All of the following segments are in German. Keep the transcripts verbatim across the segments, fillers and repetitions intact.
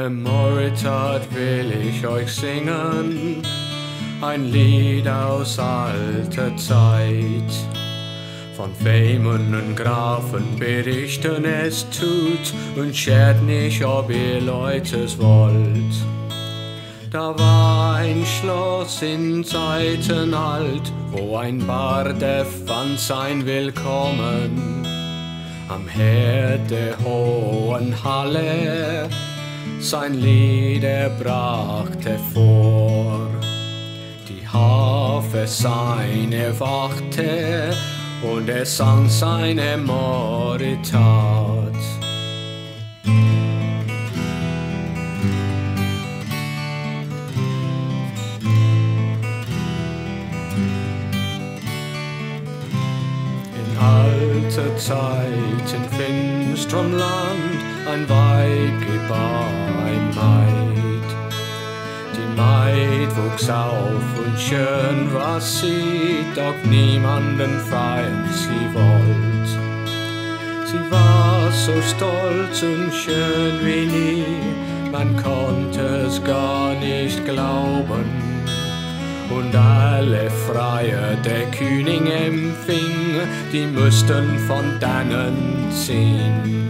Moritat will ich euch singen, ein Lied aus alter Zeit. Von Femen und Grafen berichten es tut und schert nicht, ob ihr Leute es wollt. Da war ein Schloss in Zeiten alt, wo ein Bard erfand sein Willkommen. Am Herd der hohen Halle sein Lied er brachte vor. Die Harfe seine wachte und er sang seine Moritat. In alter Zeit in finsterem Land ein Weib gebar ein Maid. Die Maid wuchs auf und schön war sie, doch niemanden freien sie wollt. Sie war so stolz und schön wie nie, man konnte es gar nicht glauben. Und alle Freier der König empfing, die müssten von dannen ziehen.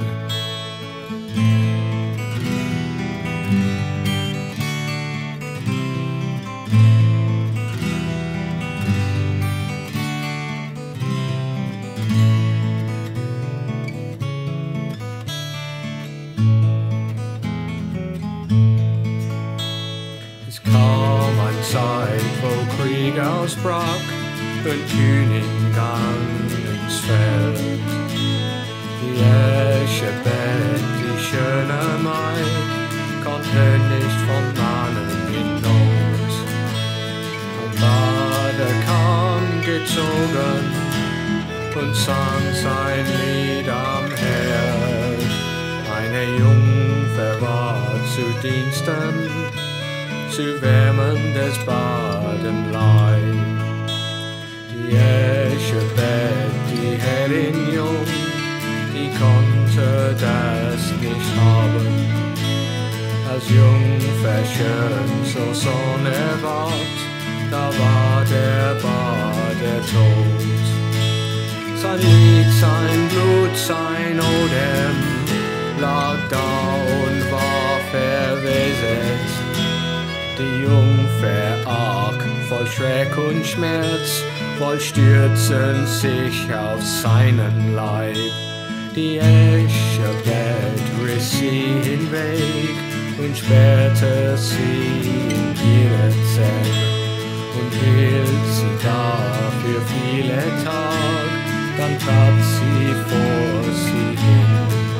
Es kam ein Zeit, wo Krieg ausbrach und König gang ins Feld. Die Ershebeth, die schöne Maid, konnte nicht von Mannen in Not. Ein Bader kam gezogen und sang sein Lied am Herd. Eine Jungfer war zu Diensten, zu wärmen des Badenleib. Die Ershebeth, die Herrin jung, die konnte das nicht haben. Als Jungfer schön so sonnerwart, da war der Bader tot. Sein Lied, sein Blut, sein Odem lag da und war verwesend. Die Jungfer arg, voll Schreck und Schmerz, voll stürzen sich auf seinen Leib. Die Ershebeth riss sie hinweg und sperrte sie in ihre Zelle und hielt sie da für viele Tage, dann trat sie vor sie hin.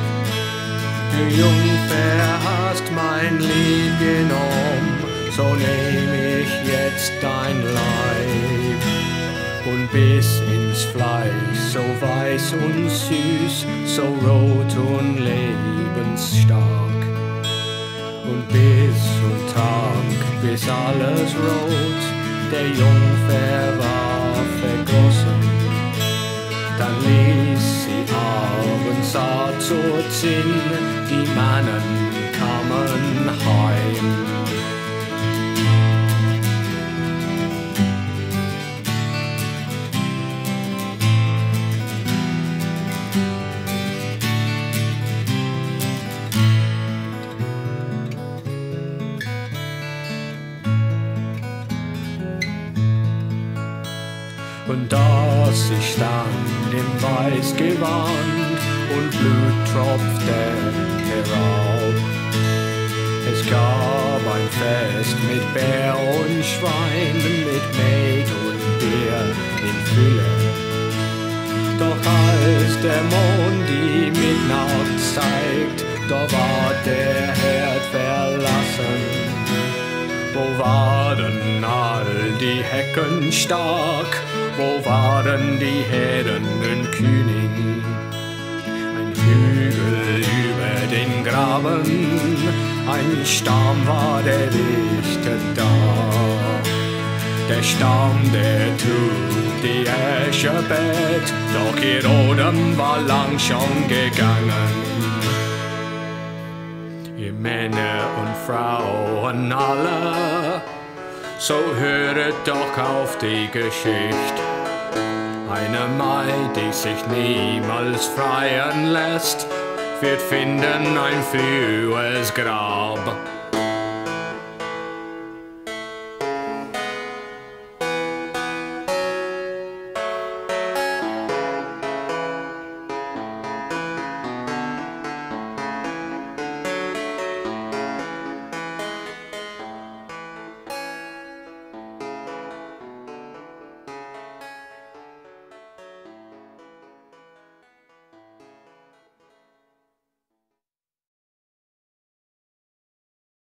Du Jungfer hast mein Lied genommen, so nehm ich jetzt dein Leib. Und bis ins Fleisch, so weiß und süß, so rot und lebensstark. Und bis und trank, bis alles rot, der Jungfer war vergossen. Dann ließ sie abends satt zur Zinn, die Mannen kamen heim. Und da sie stand im Weißgewand und Blut tropfte herab. Es gab ein Fest mit Bär und Schwein, mit Maid und Bier in Fülle. Doch als der Mond die Mitternacht zeigt, da war der Herd verlassen. Wo waren all die Hecken stark? Wo waren die Herden und König? Ein Hügel über den Graben, ein Stamm war der Richter da. Der Stamm, der trug die Ershebeth, doch ihr Odem war lang schon gegangen. Ihr Männer und Frauen alle, so höret doch auf die Geschichte. Eine Maid, die sich niemals freien lässt, wird finden ein frühes Grab.